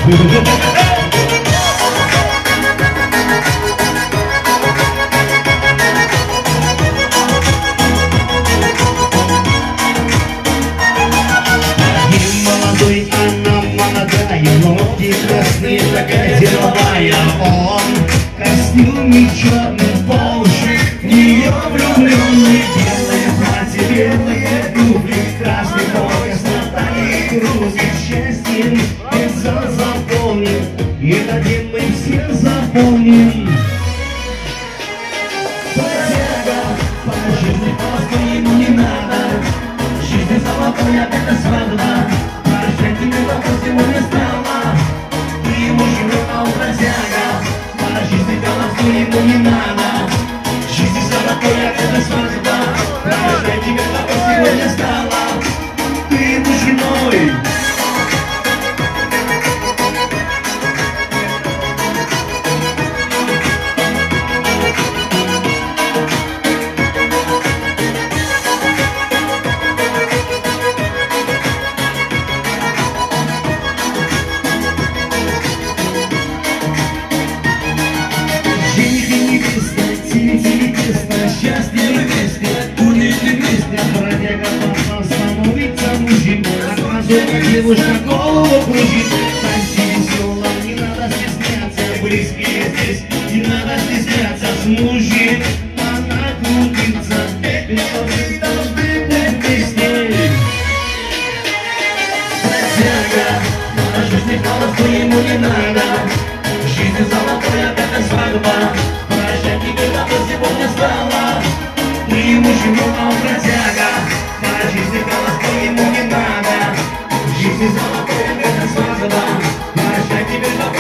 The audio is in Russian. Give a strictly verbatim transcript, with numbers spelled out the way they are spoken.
Молодой, она молодая, ноги красные, такая деловая. Он в костюме черный, по уши в нее влюбленный. Белое платье, белые туфли, красный пояс на талии грузит счастьем. Это запомним, и дадим мы все запомним. Бродяга, по жизни просто ему не надо. Жизнь золотая, это свадьба. Сегодня стала, ты ему живет, а он бродяга. По жизни колосу ему не надо. Жизнь золотая, это свадьба. Рождай тебя, папа, сегодня стала, ты ему женой. Счастливы вместе, унижены вместе. Бродяга папа становится мужчиной, а глаза девушка голову кружит. Танцы весело, не надо стесняться, близкие здесь, не надо стесняться. С мужем она крутится, ведь вы должны быть вместе. Бродяга, на жизни холосту ему не надо. Жизнь золотая, это свадьба. Прощай, тебе папа сегодня стала, ты ему живет, а он бродяга. По жизни холостой ему не надо. Жизнь золотая, это свадьба. Прощай, тебе папа.